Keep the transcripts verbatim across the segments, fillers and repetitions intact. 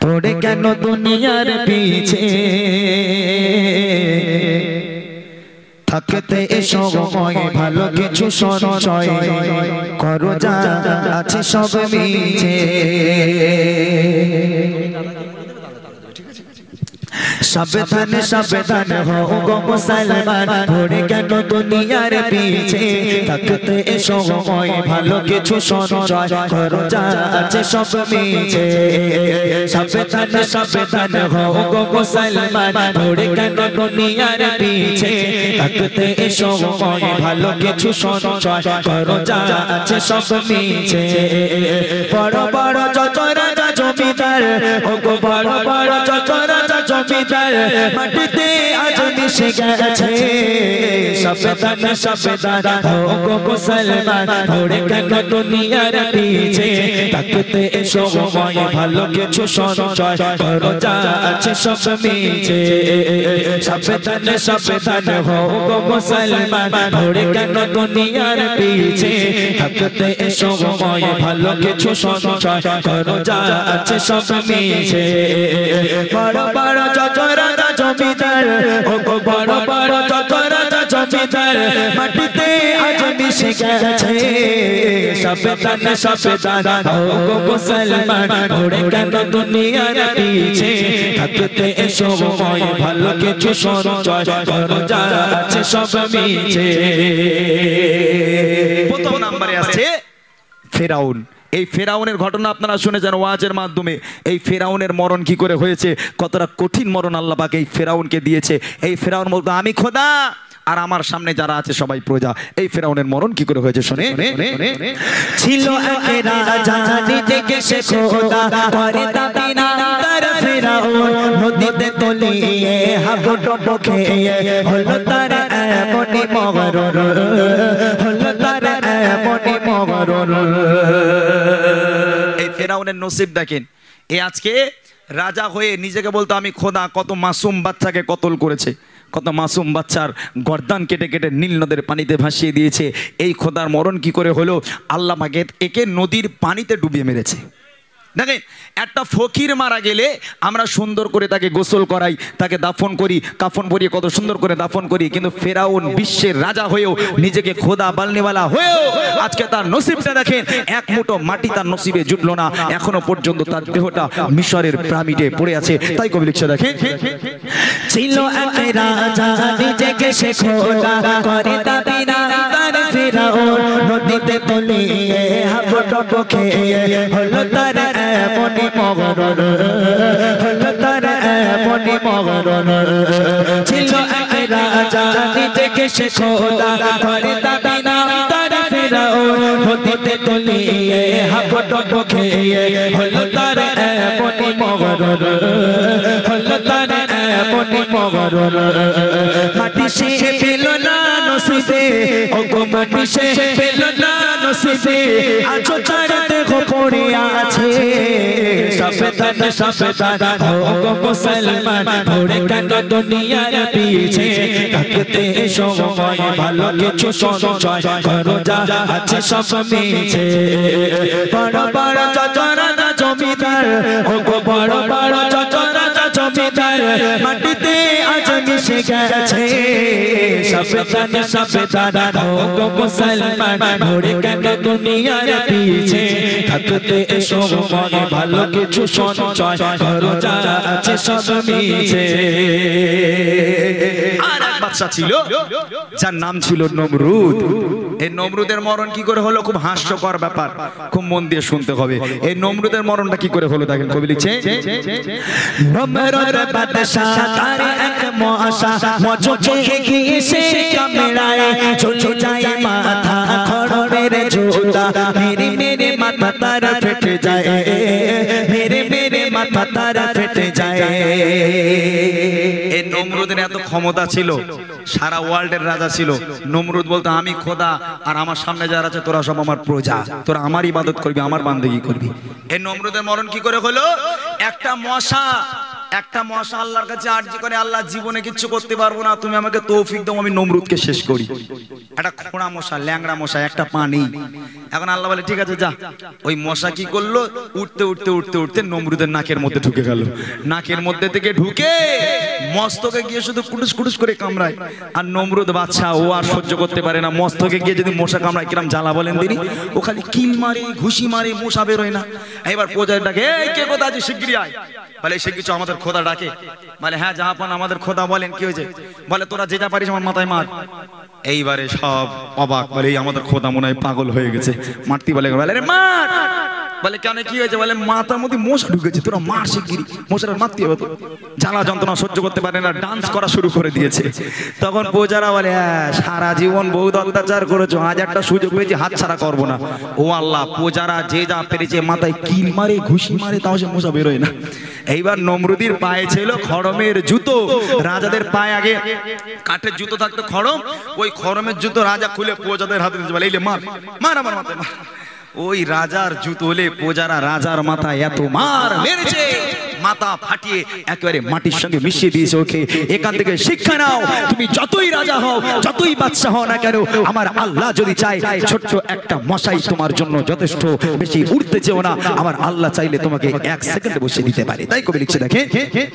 পড়ে কেন দুনিয়ার পিছে থাকতে সময় ভালো কিছু সঞ্চয় করো, যা আছে সব মিছে। সাবধান সাবধান হও গো মুসলমান, পড়ে কেন দুনিয়ার পিছে থাকতে সময় ভালো কিছু সঞ্চয় করো, যা আছে সব মিছে। সাবধান সাবধান হও গো মুসলমান, পড়ে কেন দুনিয়ার পিছে থাকতে সময় ভালো কিছু সঞ্চয় করো, যা আছে সব মিছে। বড় বড় যত রাজা জমিদার ও গো বড় বড় যত রাজা জমিদার মাটিতে আজ মিশে গেছে। সাবধান সাবধান হও গো মুসলমান, পড়ে কেন দুনিয়ার পিছে থাকতে সময় ভালো কিছু সঞ্চয় করো, যা আছে সব মিছে। সাবধান সাবধান হও গো মুসলমান, পড়ে কেন দুনিয়ার পিছে থাকতে সময় ভালো কিছু সঞ্চয় করো, যা আছে সব মিছে। বড় বড় যত রাজা জমিদার ও গো বড় বড় যত রাজা জমিদার মাটিতে আজ মিশে গেছে। সাবধান সাবধান হও গো মুসলমান, পড়ে কেন দুনিয়ার পিছে থাকতে সময় ভালো কিছু সঞ্চয় করো, যা আছে সব মিছে। প্রথম নম্বরে আছে ফেরাউন। এই ফেরাউনের ঘটনা আপনারা শুনেছেন ওয়াজের মাধ্যমে। এই ফেরাউনের মরণ কি করে হয়েছে, কতটা কঠিন মরণ আল্লাহ পাক এই ফেরাউনকে দিয়েছে। এই ফেরাউন বলতো আমি খোদা আর আমার সামনে যারা আছে সবাই প্রজা। এই ফেরাউনের মরণ কি করে হয়েছে শুনে। ছিল এক রাজা নিজেকে সে খোদা করে দাবি না তার ফেরাউন, নদীতে তলিয়ে হাবুডুবু খেয়ে হলো তার এমনই মরণ, হলো তার এমনই মরণ। এই ফেরাউনের নসিব দেখেন, এ আজকে রাজা হয়ে নিজেকে বলতো আমি খোদা, কত মাসুম বাচ্চাকে কতল করেছে, কত মাসুম বাচ্চার গর্দান কেটে কেটে নীল নদের পানিতে ভাসিয়ে দিয়েছে। এই খোদার মরণ কি করে হলো, আল্লাহ পাক একে নদীর পানিতে ডুবিয়ে মেরেছে। দেখেন একটা ফকির মারা গেলে আমরা সুন্দর করে তাকে গোসল করাই, তাকে দাফন করি, কাফন পরিয়ে কত সুন্দর করে দাফন করি, কিন্তু ফেরাউন বিশ্বের রাজা হয়েও নিজেকে খোদা বালনেওয়ালা হয়েও আজকে তার নসিবটা দেখেন, এক মুঠো মাটি তার নসিবে জুটলো না, এখনো পর্যন্ত তার দেহটা মিশরের পিরামিডে পড়ে আছে। তাই কবি লিখছে দেখেন, ছিল এক রাজা নিজেকে সে খোদা করে দাবি না তার ফেরাউন, নদীতে তলিয়ে হাবুডুবু খেয়ে হলো তার এমনই মরণ, হলো তার এমনই মরণ। ছিল এক রাজা নিজেকে সে খোদা করে দাবি না তার ফেরাউন, নদীতে তলিয়ে হাবুডুবু খেয়ে হলো তার এমনই মরণ, হলো তার এমনই মরণ। মাটি সে পেল না নসিবে ও গো মাটি সে পেল না নসিবে, আছো তার দেহ পড়ে আছে। সাবধান সাবধান হও গো মুসলমান, পড়ে কেন দুনিয়ার পিছে থাকতে সময় ভালো কিছু সঞ্চয় করো, যা আছে সব মিছে। বড় বড় যত রাজা জমিদার ও গো বড় বড় যত রাজা জমিদার মাটিতে আজ মিশে গেছে। সাবধান সাবধান হও গো মুসলমান, পড়ে কেন দুনিয়ার পিছে থাকতে সময় ভালো কিছু সঞ্চয় করো, যা আছে সব মিছে। আর এক বাদশা ছিল যার নাম ছিল নমরুদ। এই নমরুদের মরণ কি করে হলো, খুব হাস্যকর ব্যাপার, খুব মন দিয়ে শুনতে হবে। এই নমরুদের মরণটা কি করে হলো দেখেন, কবি লিখছে, নমরুদ বাদশা তার এক মশা মজকে গিয়ে সে কামড়ায়, চলে যায় মাথা খড়মের জোড়া, মেরে মেরে মাথা তার ফেটে যায়, মেরে মেরে মাথা তার ফেটে যায়। এই নমরুদের এত ক্ষমতা ছিল, সারা ওয়ার্ল্ডের রাজা ছিল। নমরুদ বলতো আমি খোদা আর আমার সামনে যারা আছে তোরা সব আমার প্রজা, তোরা আমার ইবাদত করবি, আমার বান্দেগি করবি। এই নমরুদের মরণ কি করে হলো, একটা মশা একটা মশা আল্লাহর কাছে আরজি করে, আল্লাহ জীবনে কিচ্ছু করতে পারবো না, তুমি আমাকে তৌফিক দাও আমি নমরুদকে শেষ করি। একটা খোঁড়া মশা, ল্যাংড়া মশা, একটা পানি। এখন আল্লাহ বলে ঠিক আছে যা। ওই মশা কি করলো, উঠতে উঠতে উঠতে উঠতে নমরুদের নাকের মধ্যে ঢুকে গেল। নাকের মধ্যে থেকে ঢুকে মস্তকে গিয়ে শুধু কুটুস কুটুস করে কামড়ায়। আর নমরুদ বাদশা ও আর সহ্য করতে পারে না, মস্তকে গিয়ে যদি মশা কামড়ায় কিরম জ্বালা বলেন দিনি। ও খালি কিল মারে, ঘুষি মারে, মশা বেরোয় না। এবার প্রজার ডাকে, এই কে কোথা আছে, শিগগিরি আয়। বলে সে কিছু আমাদের খোদা ডাকে। বলে হ্যাঁ জাহাপান আমাদের খোদা, বলেন কি হয়েছে। বলে তোরা যে যা পারিস আমার মাথায় মার। এইবারে সব অবাক, বলে এই আমাদের খোদা মনে হয় পাগল হয়ে গেছে, মারতি বলে বলে রে মার। বলে কেন কি হয়েছে, বলে মাথার মধ্যে মশা ঢুকেছে, তোরা মার শিগগিরি, মশার মারতে হবে তো। জ্বালা যন্ত্রণা সহ্য করতে পারে না, ডান্স করা শুরু করে দিয়েছে। তখন প্রজারা বলে হ্যাঁ সারা জীবন বহুত অত্যাচার করেছো, আজ একটা সুযোগ পেয়েছি হাত ছাড়া করবো না। ও আল্লাহ, প্রজারা যে যা পেরেছে মাথায় কিল মারে, ঘুষি মারে, তাও সে মশা বেরোয় না। এইবার নমরুদির পায়ে ছিল খড়মের জুতো। রাজাদের পায়ে আগে কাঠের জুতো থাকতো খড়ম, ওই খড়মের জুতো রাজা খুলে প্রজাদের হাতে দিতে বলে এই মার মার আমার মাথায় মার। ওই রাজার জুতো হলে প্রজারা রাজার মাথায় এত মার মেরেছে, মাথা ফাটিয়ে একেবারে মাটির সঙ্গে মিশিয়ে দিয়েছে ওকে। এখান থেকে শিক্ষা নাও, তুমি যতই রাজা হও, যতই বাদশা হও না কেন, আমার আল্লাহ যদি চায় ছোট্ট একটা মশাই তোমার জন্য যথেষ্ট, বেশি উঠতে চেও না। আমার আল্লাহ চাইলে তোমাকে এক সেকেন্ডে বসিয়ে দিতে পারে। তাই কবি লিখছে দেখে,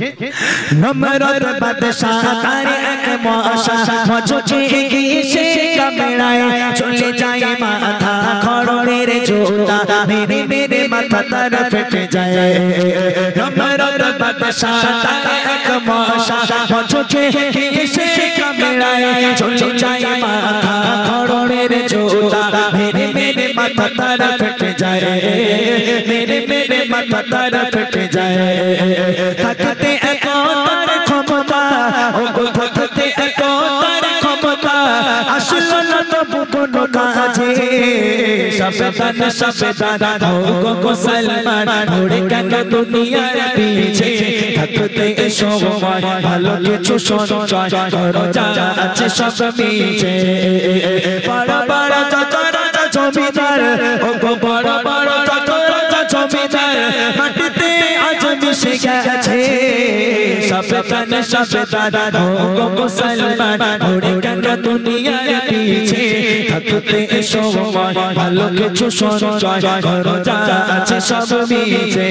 নমরুদ বাদশা তার এক মশা মজুকে গিয়ে সে কামড়ায়, চলে যায় মাথা খড়ের জোতা, মেরে মেরে মাথা তার ফেটে যায়। নমরুদ বাদশা তার এক মশা মজুকে গিয়ে সে কামড়ায়, চলে যায় মাথা খড়ের জোতা, মেরে মেরে মাথা তার ফেটে যায়, মেরে মেরে মাথা তার ফেটে যায়। থাকতে এত তার ক্ষমতা, ও থাকতে এত তার ক্ষমতা, আসল না তবু কোনো কাজে। সাবধান সাবধান হো গো মুসলমান, ঘুরে কেন দুনিয়ার পিছে। থাকতে সময় ভালো কিছু সঞ্চয় করো, যা আছে সব মিছে। বড় বড় যত রাজা জমিদার, ও গো বড় বড় যত রাজা জমিদার, মাটিতে আজ মিশে গেছে। সাবধান সাবধান হো গো মুসলমান, ঘুরে কেন দুনিয়ার পিছে। থাকতে সময় ভালো কিছু সঞ্চয় করো, যা আছে সব মিছে।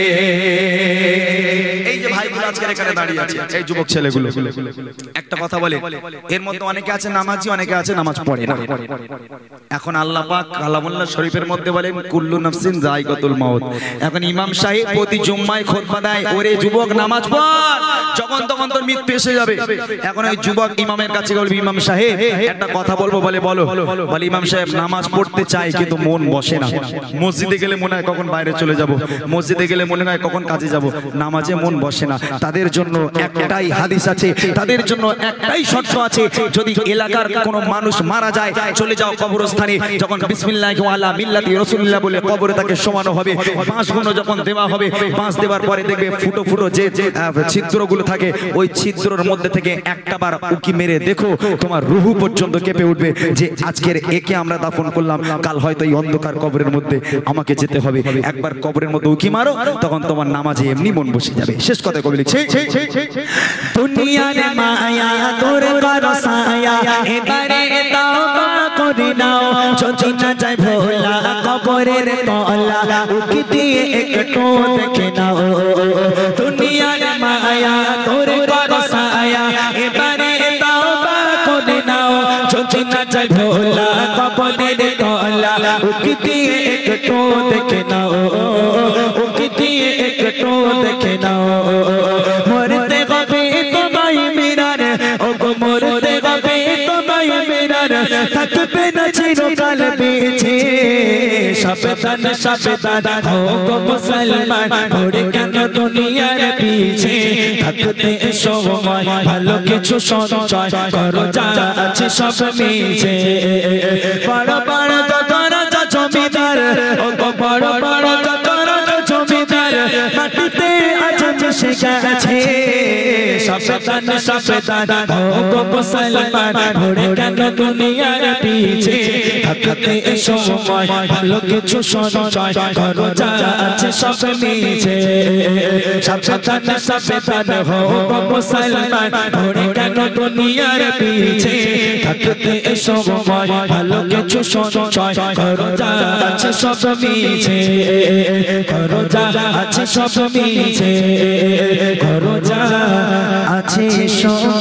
এই যে ভাইগুলো আজকের এখানে দাঁড়িয়ে আছে, এই যুবক ছেলেগুলো একটা কথা বলে, এর মধ্যে অনেকে আছে নামাজি, অনেকে আছে নামাজ পড়ে না। এখন আল্লাহ পাক কালামুল্লাহ শরীফের মধ্যে বলেন কুল্লু নাফসিন যায়কাতুল মাউত। এখন ইমাম সাহেব প্রতি জুম্মায় খুতবা দেয়, ওরে যুবক নামাজ পড়, যখন তখন তোর মৃত্যু এসে যাবে। এখন ওই যুবক ইমামের কাছে বলবে, ইমাম সাহেব একটা কথা বলবো। বলে বলো। বলে ইমাম সাহেব নামাজ পড়তে চাই কিন্তু মন বসে না। মসজিদে গেলে মনে হয় কখন বাইরে চলে যাব, মসজিদে গেলে মনে হয় কখন কাজে যাব, নামাজে মন বসে না। তাদের জন্য একটাই হাদিস আছে, তাদের জন্য একটাই শর্ত আছে, যদি এলাকার কোনো মানুষ মারা যায়, চলে যাও কবরস্থানে, যখন বিসমিল্লাহি ওয়ালা মিল্লাতি রাসূলুল্লাহ বলে কবরে তাকে শোয়ানো হবে। বাঁশগুলো যখন দেওয়া হবে, বাঁশ দেওয়ার পরে দেখবে ফুটো ফুটো যে ছিদ্রগুলো থাকে, ওই ছিদ্রের মধ্যে থেকে একটা বার উকি মেরে দেখো, তোমার রুহু পর্যন্ত কেঁপে উঠবে যে আজকের একে আমরা দাফন করলাম, কাল হয়তো এই অন্ধকার কবরের মধ্যে আমাকে যেতে হবে। একবার কবরের মধ্যে উকি মারো, তখন তোমার নামাজে এমনি মন বসে যাবে। শেষ কথা কবি লিখছে, দুনিয়ার মায়া তোর করো ছায়া, এবারে তওবা করে নাও, যদি না যায় ভোলা কবরের তলা, উকি দিয়ে একটু দেখে নাও। দুনিয়ার মায়া তোর করো ছায়া, এবারে তওবা করে নাও, যদি না যায় ভোলা কবরের তলা, উকি দিয়ে একটু দেখে নাও, উকি দিয়ে একটু দেখে নাও। মরতে হবে তোমায় মিরার, ও গো মরতে হবে তোমায় মিরার, থাকবে না চিরকাল বেঁচে। সাবধান সাবধান হো গো মুসলমান, ঘুরে কেন দুনিয়ার পিছে। থাকতে সময় ভালো কিছু সঞ্চয় করো, যা আছে সব মিছে। বড় বড় যত রাজা জমিদার, ও গো বড় বড় যত রাজা জমিদার, মাটিতে আজ মিশে গেছে। সাবধান সাবধান হো গো মুসলমান ঘোরে কেন দুনিয়ার পিছে থাকতে সময় ভালো কিছু সঞ্চয় করো যা আছে সব মিছে সাবধান সাবধান হো গো মুসলমান ঘোরে কেন দুনিয়ার পিছে থাকতে সময় ভালো কিছু সঞ্চয় করো যা আছে সব মিছে করো যা আছে সব মিছে করো যা আছে সব